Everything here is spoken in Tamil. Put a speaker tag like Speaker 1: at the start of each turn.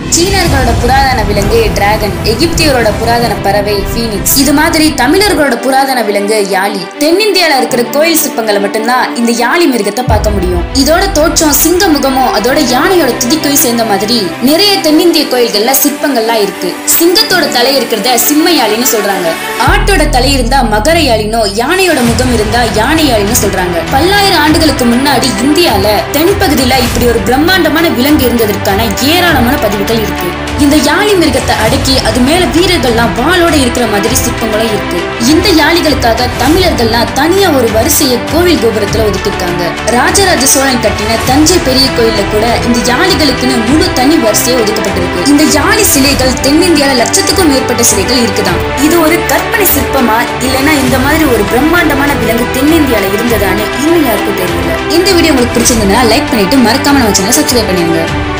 Speaker 1: சீனர்களோட புராதன விலங்கு டிராகன், எகிப்தியரோட புராதன பறவை பீனிக்ஸ். இது மாதிரி தமிழர்களோட புராதன விலங்கு யாலி. தென்னிந்தியால இருக்கிற கோயில் சிற்பங்களை மட்டும்தான் இந்த யாலி மிருகத்தை பார்க்க முடியும். இதோட தோற்றம் சிங்க முகமும் அதோட யானையோட துதிக்கையும் சேர்ந்த மாதிரி நிறைய தென்னிந்திய கோயில்கள்ல சிற்பங்கள்லாம் இருக்கு. சிங்கத்தோட தலை இருக்கிறத சிம்ம யாலின்னு சொல்றாங்க. ஆட்டோட தலை இருந்தா மகர யாலினோ, யானையோட முகம் இருந்தா யானை யாலின்னு சொல்றாங்க. பல்லாயிரம் ஆண்டுகளுக்கு முன்னாடி இந்தியால தென்பகுதியில இப்படி ஒரு பிரம்மாண்டமான விலங்கு இருந்ததற்கான ஏராளமான பதிவுகள் இருக்கு. இந்த யாலி மிருகத்தை அடக்கி அது மேல வீரர்கள்லாம் வாளோட இருக்கிற மாதிரி சிற்பங்களும் இருக்கு. இந்த யாளிகளுக்காக தமிழர்கள்லாம் தனியா ஒரு வரிசையை கோவில் கோபுரத்துல ஒதுக்கிருக்காங்க. ராஜராஜ சோழன் கட்டின தஞ்சை பெரிய கோயில்ல கூட இந்த யாளிகளுக்குன்னு முழு தனி வரிசையை ஒதுக்கப்பட்டிருக்கு. இந்த யாலி சிலைகள் தென்னிந்தியால லட்சத்துக்கும் மேற்பட்ட சிலைகள் இருக்குதான். இது ஒரு கற்பனை சிற்பமா இல்லைன்னா இந்த மாதிரி ஒரு பிரம்மாண்டமான விலங்கு தென்னிந்தியால இருந்ததான்னு இன்னும் யாருக்கும் தெரியல. இந்த வீடியோ உங்களுக்கு பிடிச்சிருந்ததுன்னா லைக் பண்ணிட்டு மறக்காம நம்ம சேனலை சப்ஸ்கிரைப் பண்ணிடுங்க.